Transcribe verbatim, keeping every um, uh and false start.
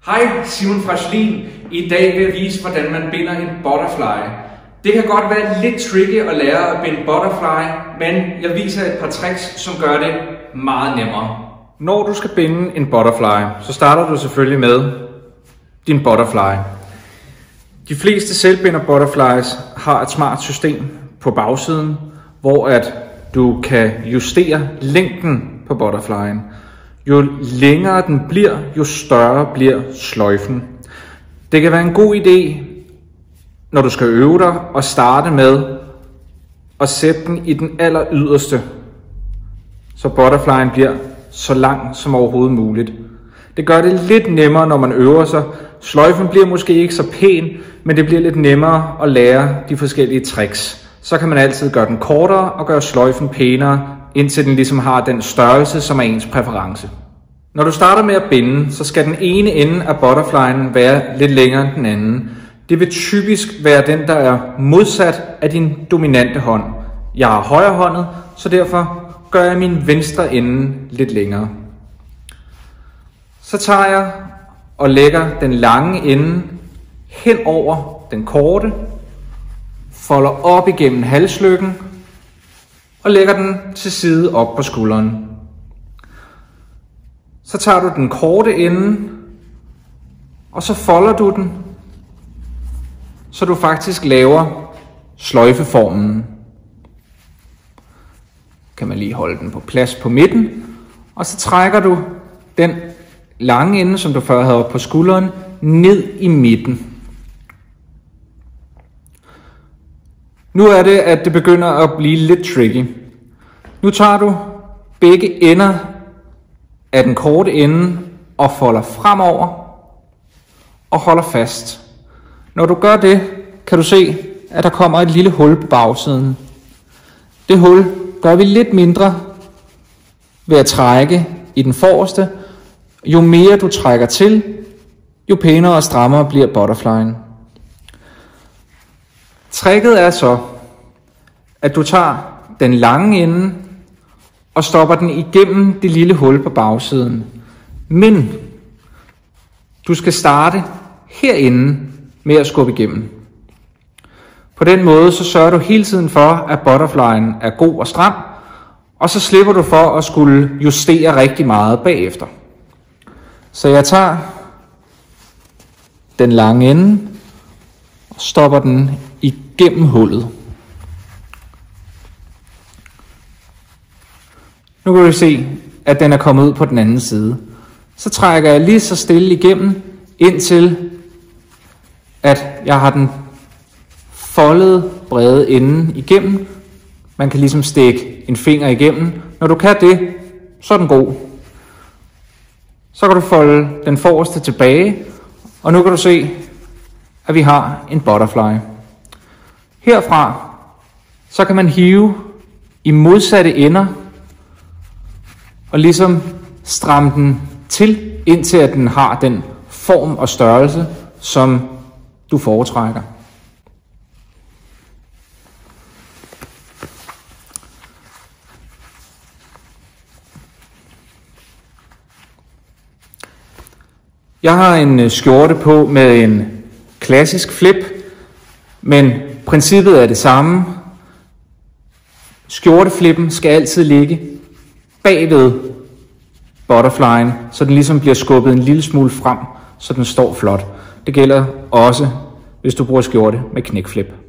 Hej, Simon fra Schlin. I dag vil jeg vise, hvordan man binder en butterfly. Det kan godt være lidt tricky at lære at binde butterfly, men jeg viser et par tricks, som gør det meget nemmere. Når du skal binde en butterfly, så starter du selvfølgelig med din butterfly. De fleste selvbinder butterflies har et smart system på bagsiden, hvor at du kan justere længden på butterflyen. Jo længere den bliver, jo større bliver sløjfen. Det kan være en god idé, når du skal øve dig, at starte med at sætte den i den aller yderste, så butterflyen bliver så lang som overhovedet muligt. Det gør det lidt nemmere, når man øver sig. Sløjfen bliver måske ikke så pæn, men det bliver lidt nemmere at lære de forskellige tricks. Så kan man altid gøre den kortere og gøre sløjfen pænere, indtil den ligesom har den størrelse, som er ens præference. Når du starter med at binde, så skal den ene ende af butterflyen være lidt længere end den anden. Det vil typisk være den, der er modsat af din dominante hånd. Jeg har højrehåndet, så derfor gør jeg min venstre ende lidt længere. Så tager jeg og lægger den lange ende hen over den korte, folder op igennem halslykken og lægger den til side op på skulderen. Så tager du den korte ende, og så folder du den, så du faktisk laver sløjfeformen. Kan man lige holde den på plads på midten, og så trækker du den lange ende, som du før havde på skulderen, ned i midten. Nu er det, at det begynder at blive lidt tricky. Nu tager du begge ender af den korte ende og folder fremover og holder fast. Når du gør det, kan du se, at der kommer et lille hul på bagsiden. Det hul gør vi lidt mindre ved at trække i den forreste. Jo mere du trækker til, jo pænere og strammere bliver butterflyen. Tricket er så, at du tager den lange ende og stopper den igennem det lille hul på bagsiden. Men du skal starte herinde med at skubbe igennem. På den måde så sørger du hele tiden for, at butterflyen er god og stram, og så slipper du for at skulle justere rigtig meget bagefter. Så jeg tager den lange ende og stopper den igennem hullet. Nu kan du se, at den er kommet ud på den anden side. Så trækker jeg lige så stille igennem, indtil at jeg har den foldede brede ende igennem. Man kan ligesom stikke en finger igennem. Når du kan det, så er den god. Så kan du folde den forreste tilbage, og nu kan du se, at vi har en butterfly. Herfra, så kan man hive i modsatte ender, og ligesom stramme den til, indtil at den har den form og størrelse, som du foretrækker. Jeg har en skjorte på med en klassisk flip, men princippet er det samme. Skjorteflippen skal altid ligge bagved butterflyen, så den ligesom bliver skubbet en lille smule frem, så den står flot. Det gælder også, hvis du bruger skjorte med knækflip.